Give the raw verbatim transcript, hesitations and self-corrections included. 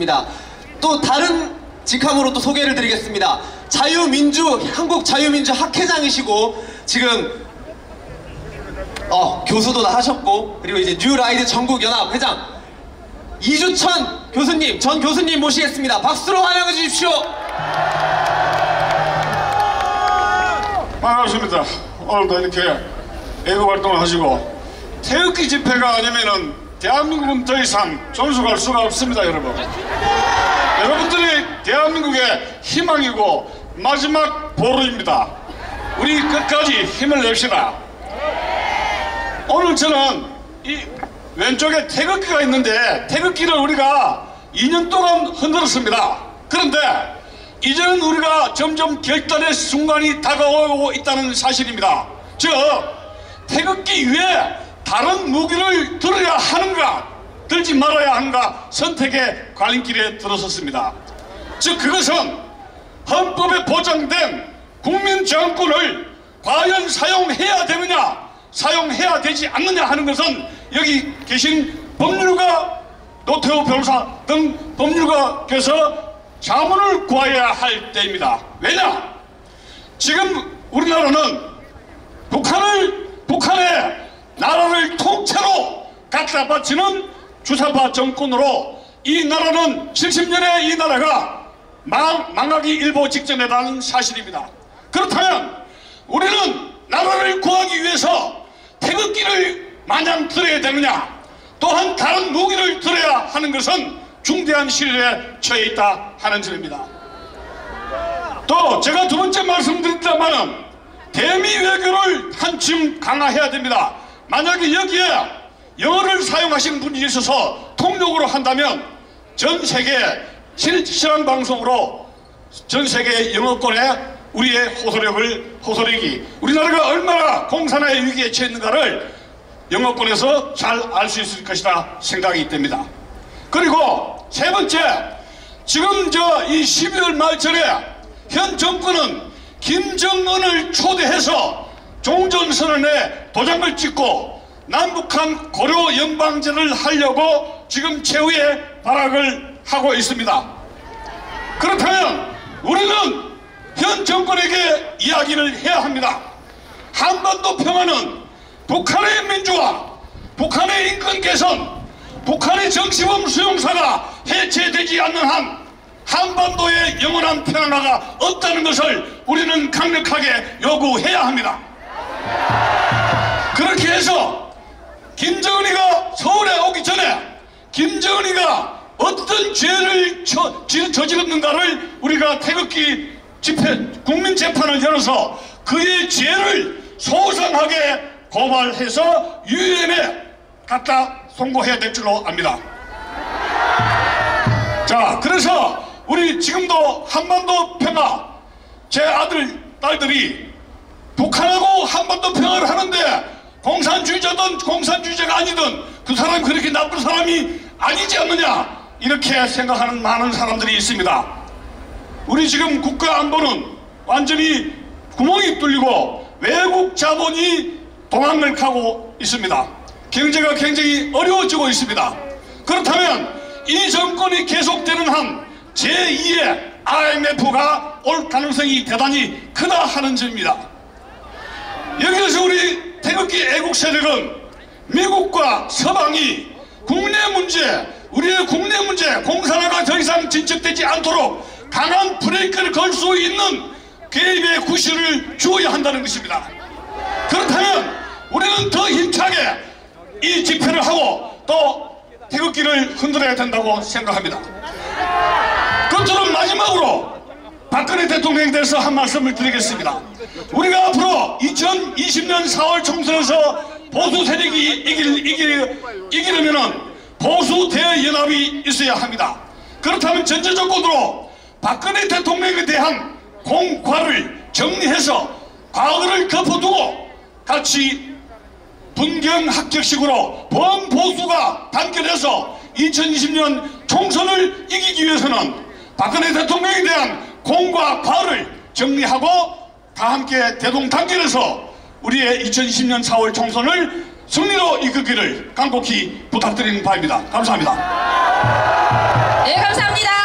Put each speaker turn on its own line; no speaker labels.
있습니다. 또 다른 직함으로 또 소개를 드리겠습니다. 자유민주 한국 자유민주 학회장이시고 지금 어 교수도 다 하셨고 그리고 이제 뉴라이드 전국연합 회장 이주천 교수님 전 교수님 모시겠습니다. 박수로 환영해 주십시오.
반갑습니다. 오늘도 이렇게 애국 활동을 하시고 태극기 집회가 아니면은 대한민국은 더 이상 존속할 수가 없습니다. 여러분 여러분들이 대한민국의 희망이고 마지막 보루입니다. 우리 끝까지 힘을 냅시다. 오늘 저는 이 왼쪽에 태극기가 있는데 태극기를 우리가 이 년 동안 흔들었습니다. 그런데 이제는 우리가 점점 결단의 순간이 다가오고 있다는 사실입니다. 즉 태극기 위에 다른 무기를 들어야 하는가 들지 말아야 하는가 선택의 갈림길에 들어섰습니다. 즉 그것은 헌법에 보장된 국민정권을 과연 사용해야 되느냐 사용해야 되지 않느냐 하는 것은 여기 계신 법률가 노태우 변호사 등 법률가께서 자문을 구해야 할 때입니다. 왜냐? 지금 우리나라는 북한을 북한의 나라를 통째로 갖다 바치는 주사파 정권으로 이 나라는 칠십 년에 이 나라가 망, 망하기 일보 직전이라는 사실입니다. 그렇다면 우리는 나라를 구하기 위해서 태극기를 마냥 들어야 되느냐 또한 다른 무기를 들어야 하는 것은 중대한 시련에 처해 있다 하는 점입니다. 또 제가 두 번째 말씀드렸다마는 대미 외교를 한층 강화해야 됩니다. 만약에 여기에 영어를 사용하신 분이 있어서 통역으로 한다면 전 세계 실시간 방송으로 전 세계 영어권에 우리의 호소력을 호소력이 우리나라가 얼마나 공산화의 위기에 처했는가를 영어권에서 잘 알 수 있을 것이다 생각이 됩니다. 그리고 세 번째, 지금 저 이 십이월 말전에 현 정권은 김정은을 초대해서 종전선언에 도장을 찍고 남북한 고려 연방제를 하려고 지금 최후의 발악을 하고 있습니다. 그렇다면 우리는 현 정권에게 이야기를 해야 합니다. 한반도 평화는 북한의 민주화, 북한의 인권 개선, 북한의 정치범 수용사가 해체되지 않는 한 한반도의 영원한 평화가 없다는 것을 우리는 강력하게 요구해야 합니다. 그렇게 해서 김정은이가 서울에 오기 전에 김정은이가 어떤 죄를 저, 저질렀는가를 우리가 태극기 집회, 국민재판을 열어서 그의 죄를 소상하게 고발해서 유엔에 갖다 송고해야 될 줄로 압니다. 자, 그래서 우리 지금도 한반도 평화, 제 아들, 딸들이 북한하고 한반도 평화를 하는데 공산주의자든 공산주의자가 아니든 그 사람이 그렇게 나쁜 사람이 아니지 않느냐 이렇게 생각하는 많은 사람들이 있습니다. 우리 지금 국가 안보는 완전히 구멍이 뚫리고 외국 자본이 도망을 가고 있습니다. 경제가 굉장히 어려워지고 있습니다. 그렇다면 이 정권이 계속되는 한 제이의 아이엠에프가 올 가능성이 대단히 크다 하는 점입니다. 여기서 우리 태극기 애국 세력은 미국과 서방이 국내 문제, 우리의 국내 문제, 공산화가 더 이상 진척되지 않도록 강한 브레이크를 걸 수 있는 개입의 구실을 주어야 한다는 것입니다. 그렇다면 우리는 더 힘차게 이 집회를 하고 또 태극기를 흔들어야 된다고 생각합니다. 끝으로 마지막으로 박근혜 대통령에 대해서 한 말씀을 드리겠습니다. 우리가 앞으로 이천이십 년 사월 총선에서 보수 세력이 이길, 이길, 이기려면 보수 대연합이 있어야 합니다. 그렇다면 전제조건으로 박근혜 대통령에 대한 공과를 정리해서 과거를 덮어두고 같이 분경합격식으로 범보수가 단결해서 이천이십 년 총선을 이기기 위해서는 박근혜 대통령에 대한 공과 과를 정리하고 다 함께 대동단결해서 우리의 이천이십 년 사월 총선을 승리로 이끌기를 간곡히 부탁드리는 바입니다. 감사합니다.
네, 감사합니다.